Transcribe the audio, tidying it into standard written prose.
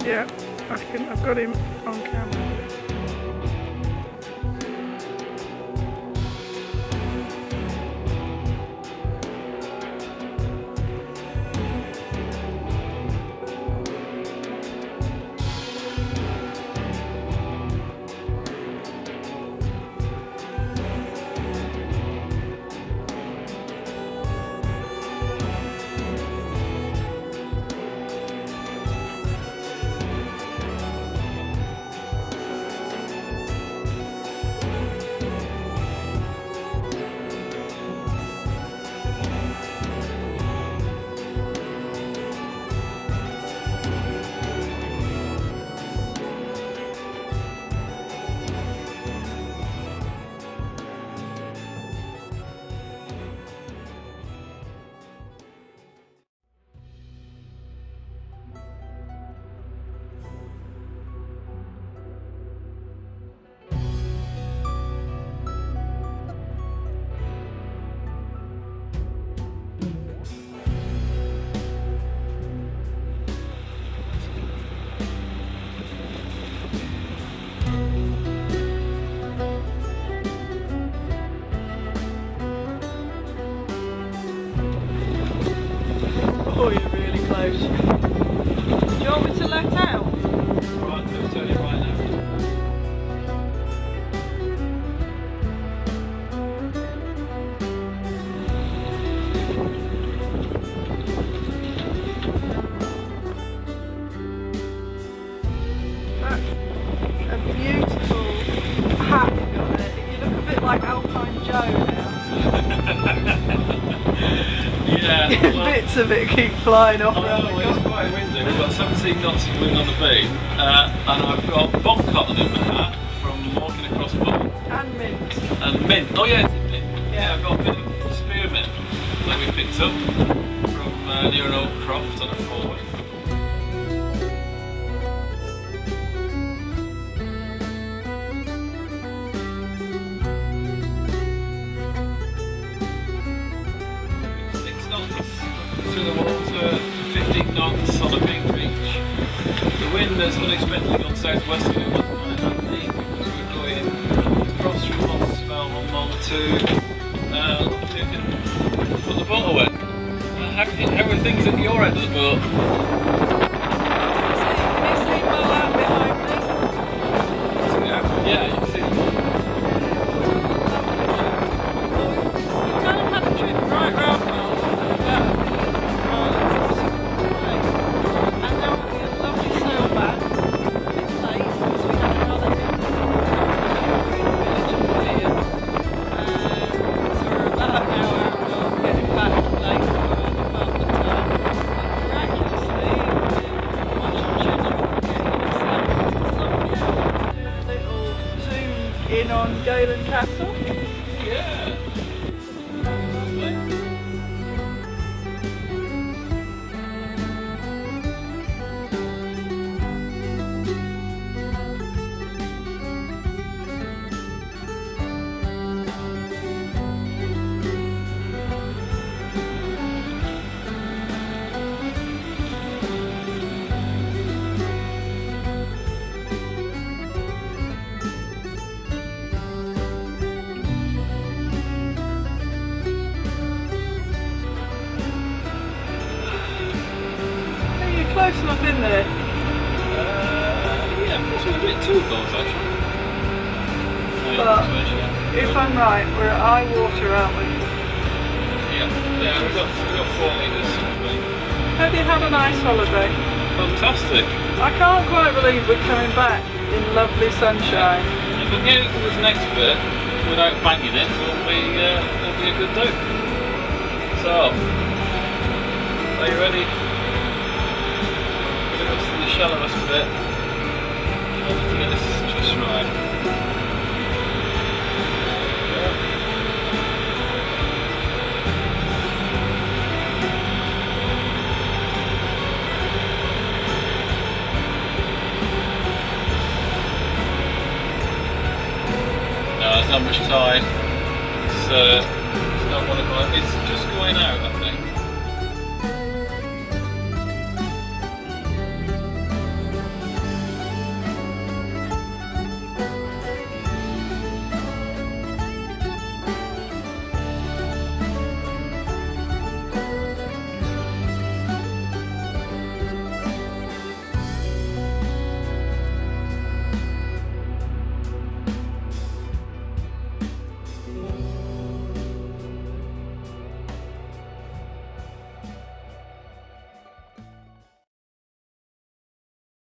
Yeah, I've got him on camera. Oh, you're really close. Do you want me to let out? Right, I'll tell you right now. That's a beautiful hat you've got there. You look a bit like Alpine Joe now. Yeah. Well, bits of it keep flying off around the it's quite windy. We've got 17 knots of wind on the beam, and I've got bog cotton in my hat from walking across Mull. And mint. And mint. Oh yeah, it's mint. Yeah, I've got a bit of spearmint that we picked up from near an old croft on a ford. Through the water, 15 knots on a big beach. The wind has unexpectedly gone southwesterly at 1:19 because we're going across from Loch Spelve on Mull to Loch Feochan. Put the boat away. How are things at your end of the boat? Can you see Mull out behind me? Yeah, you can see it. We kind of had a trip right round Mull. In on Ghleannain Castle. Yeah. Close enough in there. Yeah, possibly a bit too close actually. But if I'm right, we're at high water, aren't we? Yeah, we've got 4 metres. Have you had a nice holiday? Fantastic. I can't quite believe we're coming back in lovely sunshine. If we get to this next bit without banging it, it'll be a good do. So, are you ready? The shallowest bit. I need to get this just right. No, there's not much tide. It's not what it's just going out.